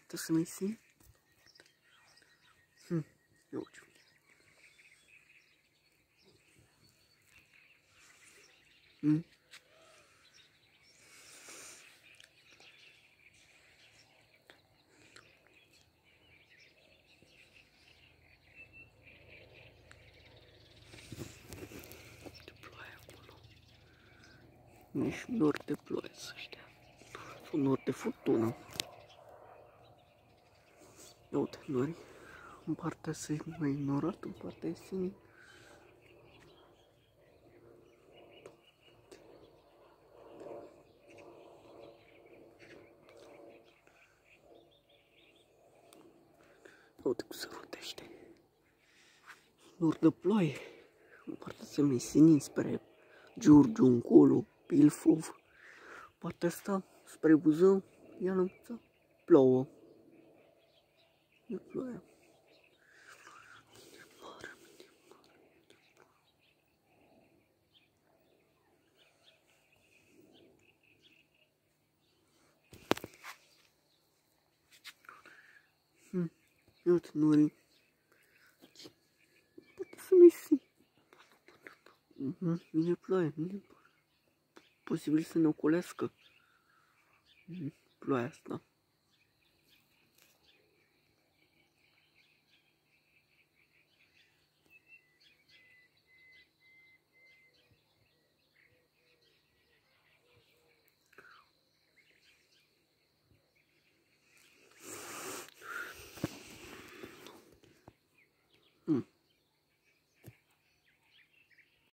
Poate să mai simt. Ia uite. Nici nor de ploaie să știa. Sau nor de furtună. Ia uite, nori. În partea asta e mai ignorat, în partea e senin. Ia uite cum se rotește. Nor de ploaie. În partea asta e mai senin spre Giurgiu, încolo, Ilfov. Partea asta spre Buzău, Ianăuța, plouă. E ploaia. Ia uite, norii. Poate să nu-i simt. Vine ploaie, vine ploaie. Posibil să ne ocolească ploaia asta.